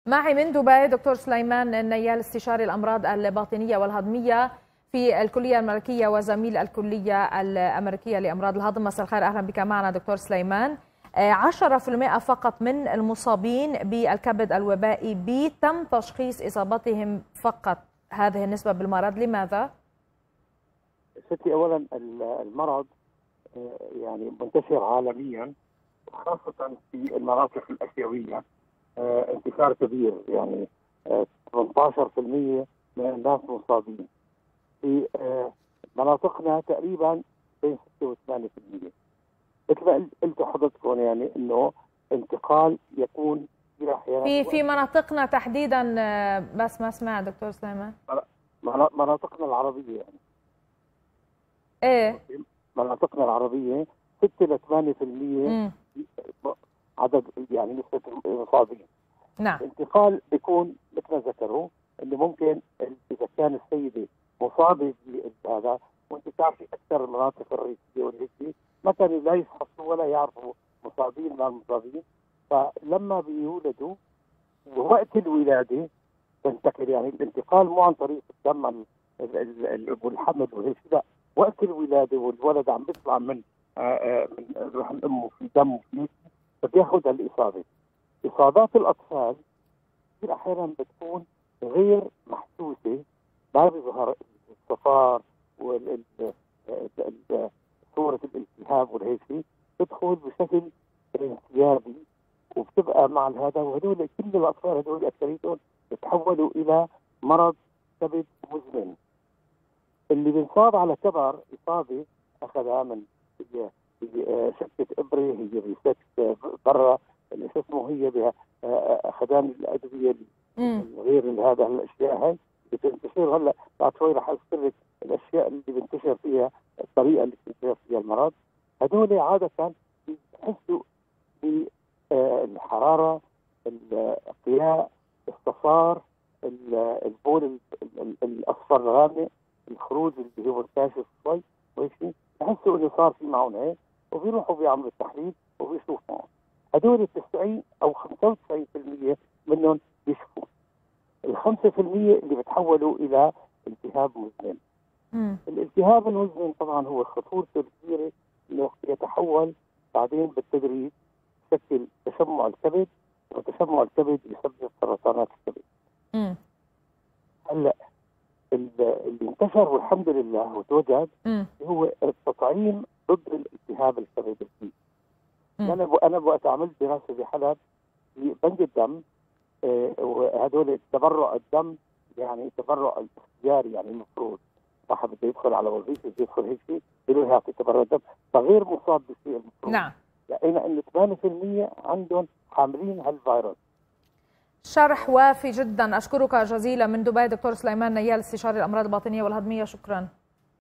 معي من دبي دكتور سليمان نيال، استشاري الأمراض الباطنية والهضمية في الكلية الملكية وزميل الكلية الأمريكية لأمراض الهضم. مساء الخير، أهلا بك معنا دكتور سليمان. 10% فقط من المصابين بالكبد الوبائي بي تم تشخيص إصابتهم فقط هذه النسبة بالمرض، لماذا؟ ستي، أولا المرض يعني منتشر عالميا، خاصة في المناطق الآسيوية انتشار كبير، يعني 18% من الناس مصابين. في مناطقنا تقريبا بين 6 و 8%. مثل ما قلتوا حضرتكم، يعني انه انتقال يكون في مناطقنا تحديدا، بس ما سمع دكتور سليمان. مناطقنا العربية يعني. ايه، مناطقنا العربية 6 ل 8% عدد، يعني نسبة المصابين. نعم. الانتقال بيكون مثل ما ذكروا، انه ممكن اذا كان السيدة مصابة بهذا، وانت بتعرفي اكثر المناطق الرئيسية والهيك ما كانوا لا يفحصوا ولا يعرفوا مصابين ما المصابين، فلما بيولدوا ووقت الولادة تنتقل، يعني الانتقال مو عن طريق الدم والحمل وهيك، لا، وقت الولادة والولد عم بيطلع من رحم امه في دم وفي، فبياخذ الإصابة. إصابات الأطفال كثير أحيانا بتكون غير محسوسة، ما بيظهر الصفار صورة الالتهاب والهيك، تدخل بشكل انسيابي وبتبقى مع هذا، وهدول كل الأطفال هدول أكثريتهم بتحولوا إلى مرض كبد مزمن. اللي بينصاب على كبر إصابة أخذها من شكة إبرة، هي بيست برا اللي اسمه، هي بها أخذان الأدوية غير هذا الأشياء هاي بتنتشر. هلا بعد شوي رح أذكر لك الأشياء اللي بينتشر فيها، الطريقة اللي بينتشر فيها المرض. هدول عادة بيحسوا بالحرارة، القياء، الصفار، البول الأصفر الغامق، الخروج اللي هو الكاشف شوي وهيك شيء، بحسوا انه صار في معهم هيك، وبيروحوا بيعملوا التحليل وبيشوفوا. هدول 90 او 95% منهم بيشفوا. ال 5% اللي بتحولوا الى التهاب مزمن. الالتهاب المزمن طبعا هو خطورته الكبيره، انه يتحول بعدين بالتدريج يشكل تشمع الكبد، وتشمع الكبد يسبب سرطانات الكبد. هلا اللي انتشر والحمد لله وتوجد هو التطعيم ضد الالتهاب الكبدي. انا وقت عملت دراسه بحلب في بنك الدم، وهدول تبرع الدم يعني تبرع الاختياري، يعني المفروض واحد بده يدخل على وظيفه بده يدخل هيك شيء بده يعطي تبرع دم، فغير مصاب بشيء المفروض. نعم. لقينا انه 8% عندهم حاملين هالفيروس. شرح وافي جدا، أشكرك جزيلا من دبي دكتور سليمان نيال، استشاري الأمراض الباطنية والهضمية. شكرا.